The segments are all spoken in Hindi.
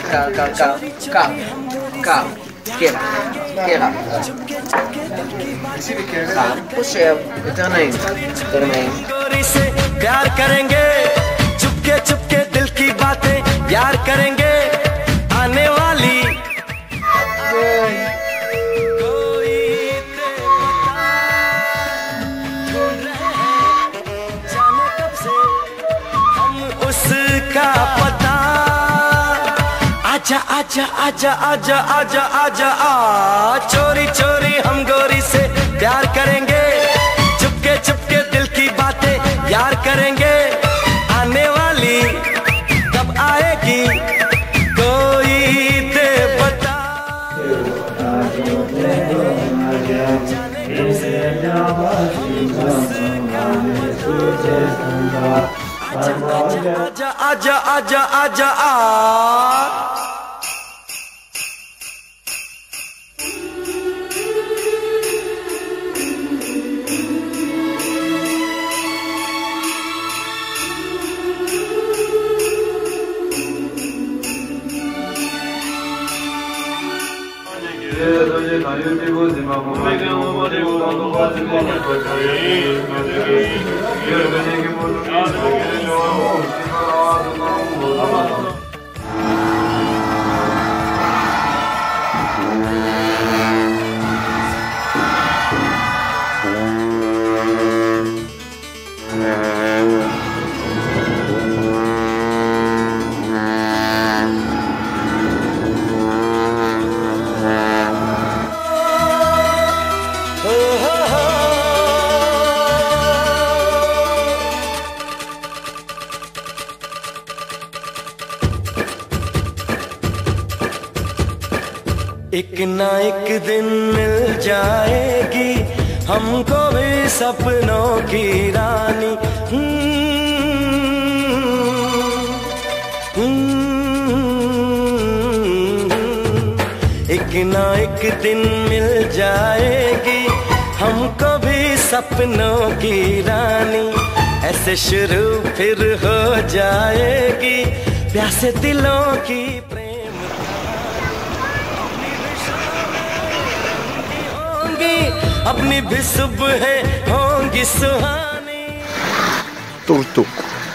קרע. פושב, יותר נעים. प्यार करेंगे चुपके चुपके दिल की बातें यार करेंगे आने वाली कोई जाने कब से हम उसका पता आजा आजा आजा आजा आजा आजा आ चोरी चोरी हम गोरी से प्यार करेंगे चुपके चुपके दिल की बातें यार करेंगे आने वाली कब आएगी कोई दे बता आजा आजा आजा आजा आ एक ना एक दिन मिल जाएगी हमको भी सपनों की रानी एक ना एक दिन मिल जाएगी हमको भी सपनों की रानी ऐसे शुरू फिर हो जाएगी प्यासे दिलों की अपनी भी सुबह होंगी सुहानी טוק-טוק.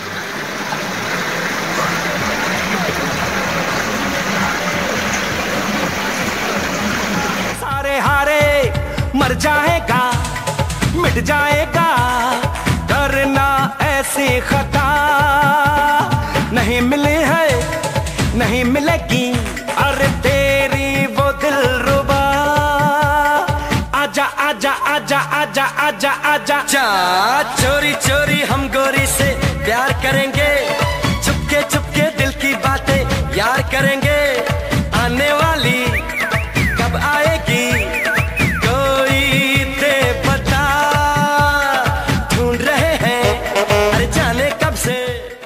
सारे हारे मर जाएगा मिट जाएगा करना ऐसी खता नहीं मिली है नहीं मिलेगी अरे तेरी वो दिल रुबा आजा आजा आजा आजा आजा आजा जा चोरी चोरी हम गोरी से प्यार करेंगे चुपके चुपके दिल की बातें यार करेंगे आने वाली कब आएगी कोई दे बता ढूंढ रहे हैं अरे जाने कब से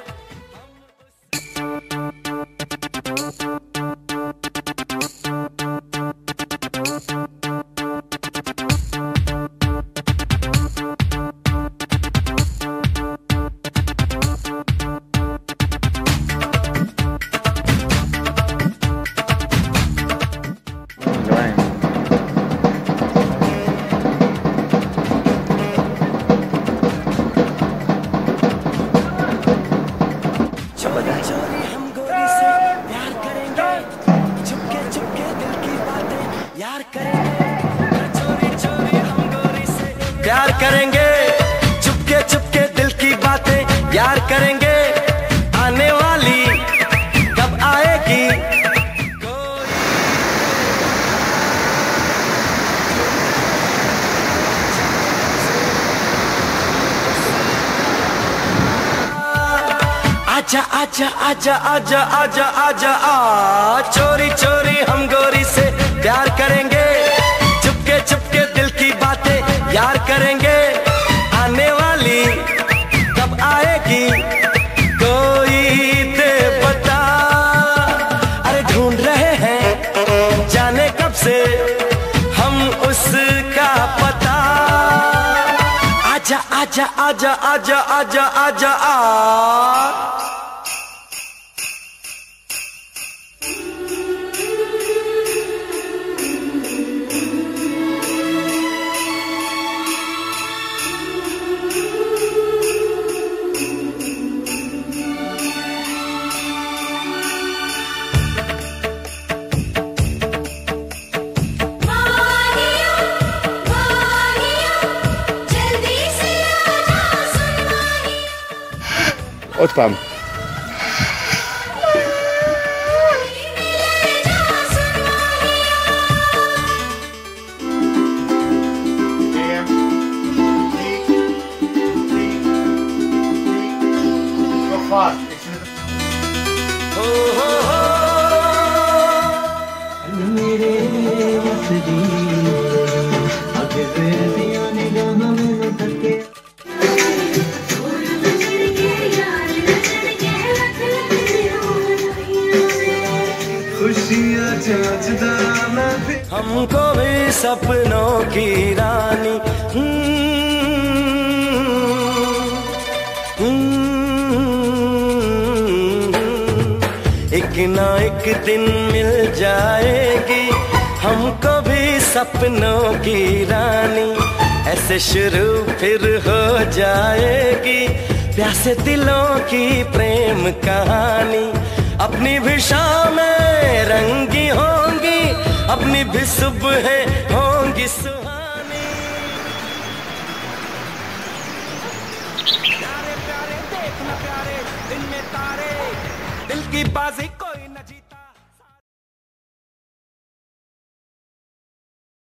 प्यार करेंगे चुपके चुपके दिल की बातें यार करेंगे आने वाली कब आएगी आजा आजा आजा आजा आजा आजा आ चोरी चोरी हम गोरी से प्यार करेंगे चुपके चुपके दिल की बातें यार करेंगे आने वाली कब आएगी कोई दे बता अरे ढूंढ रहे हैं जाने कब से हम उसका पता आजा आजा आजा आजा आजा आजा आ עוד פעם. हमको भी सपनों की रानी एक ना एक दिन मिल जाएगी, हमको भी सपनों की रानी। ऐसे शुरू फिर हो जाएगी प्यासे दिलों की प्रेम कहानी। अपनी भी शामें रंगी होंगी, अपनी भी सुबहें होंगी सुहानी। प्यारे प्यारे देखना प्यारे दिन में तारे, दिल की बाजी कोई